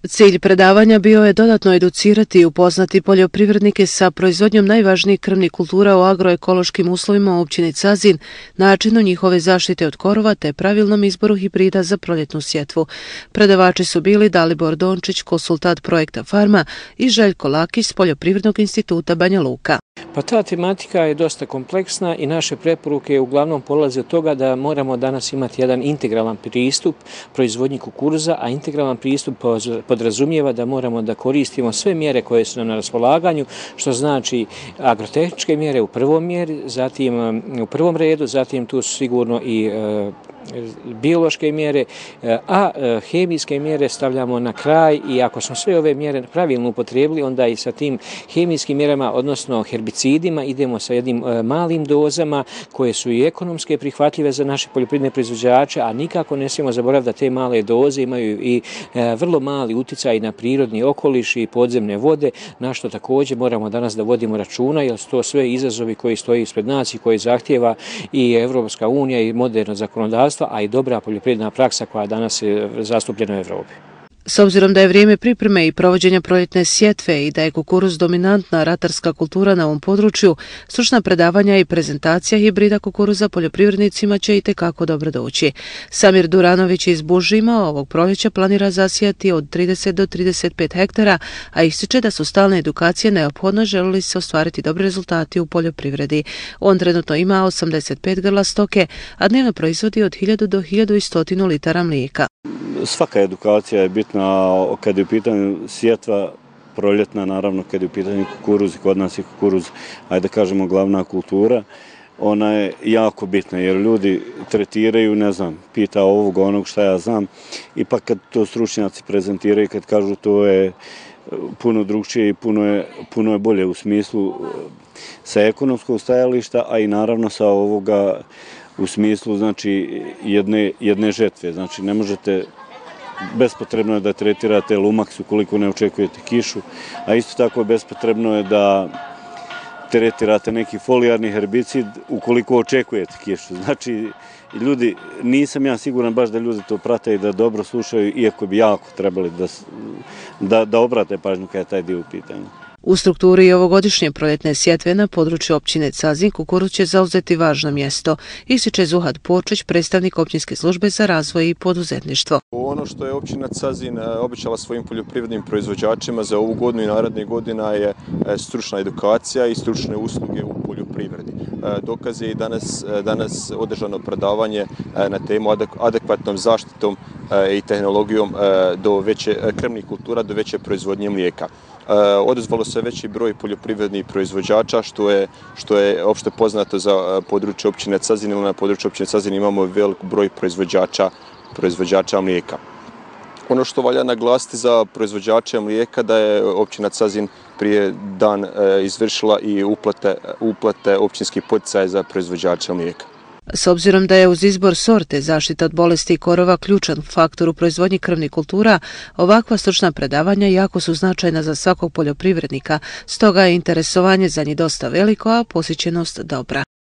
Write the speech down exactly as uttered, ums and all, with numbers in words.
Cilj predavanja bio je dodatno educirati i upoznati poljoprivrednike sa proizvodnjom najvažnijih krmnih kultura u agroekološkim uslovima u općini Cazin, načinu njihove zaštite od korova te pravilnom izboru hibrida za proljetnu sjetvu. Predavači su bili Dalibor Dončić, konsultant projekta Farma, i Željko Lakić s Poljoprivrednog instituta Banja Luka. Pa ta tematika je dosta kompleksna i naše preporuke uglavnom polaze od toga da moramo danas imati jedan integralan pristup proizvodnji kukuruza, a integralan pristup podrazumijeva da moramo da koristimo sve mjere koje su nam na raspolaganju, što znači agrotehničke mjere u prvom mjeri, zatim u prvom redu, zatim tu su sigurno i e, biološke mjere, a hemijske mjere stavljamo na kraj i ako smo sve ove mjere pravilno upotrijebili, onda i sa tim hemijskim mjerama, odnosno herbicidima, idemo sa jednim malim dozama koje su i ekonomske prihvatljive za naše poljoprivredne proizvođače, a nikako ne smijemo zaboraviti da te male doze imaju i vrlo mali uticaj na prirodni okoliš i podzemne vode, na što također moramo danas da vodimo računa, jer su to sve izazovi koji stoji ispred nas i koji zahtjeva i Evropska unija i moderno zakonodavstvo, a i dobra poljoprivredna praksa koja danas je zastupljena u Evropi. S obzirom da je vrijeme pripreme i provođenja proljetne sjetve i da je kukuruz dominantna ratarska kultura na ovom području, stručna predavanja i prezentacija hibrida kukuruza poljoprivrednicima će itekako dobro doći. Samir Duranović iz Bužima ovog proljeća planira zasijati od trideset do trideset pet hektara, a ističe da su stalne edukacije neophodne želi li se ostvariti dobri rezultati u poljoprivredi. On trenutno ima osamdeset pet grla stoke, a dnevno proizvodi od hiljadu do hiljadu sto litara mlijeka. Svaka edukacija je bitna kad je u pitanju sjetva proljetna, naravno kad je u pitanju kukuruz, kod nas je kukuruz, ajde da kažemo, glavna kultura. Ona je jako bitna jer ljudi tretiraju, ne znam, pita ovog, onog, šta ja znam. Ipak kad to stručnjaci prezentiraju, kad kažu to je puno drugčije i puno je, puno je bolje u smislu sa ekonomskog stajališta, a i naravno sa ovoga u smislu, znači, jedne, jedne žetve. Znači, ne možete, bespotrebno je da tretirate lumaks ukoliko ne očekujete kišu, a isto tako bespotrebno je da tretirate neki folijarni herbicid ukoliko očekujete kišu. Znači, ljudi, nisam ja siguran baš da ljudi to prate i da dobro slušaju, iako bi jako trebali da, da, da obrate pažnju kada je taj dio u pitanju. U strukturi ovogodišnje proljetne sjetve na području općine Cazin kukuruz će zauzeti važno mjesto, ističe Zuhad Porčić, predstavnik općinske službe za razvoj i poduzetništvo. Ono što je općina Cazin obećala svojim poljoprivrednim proizvođačima za ovu godinu i naredne godina je stručna edukacija i stručne usluge u poljoprivredi. Dokaz je i danas, danas održano predavanje na temu adekvatnom zaštitom i tehnologijom do veće krmnih kultura, do veće proizvodnje mlijeka. Odazvalo se veći broj poljoprivrednih proizvođača, što je, što je opšte poznato za područje općine Cazin, ili na području općine Cazin imamo velik broj proizvođača, proizvođača mlijeka. Ono što valja naglasiti za proizvođače mlijeka da je općina Cazin prije dan izvršila i uplate, uplate općinskih poticaja za proizvođače mlijeka. S obzirom da je uz izbor sorte zaštita od bolesti korova ključan faktor u proizvodnji krmnih kultura, ovakva stručna predavanja jako su značajna za svakog poljoprivrednika, stoga je interesovanje za njih dosta veliko, a posjećenost dobra.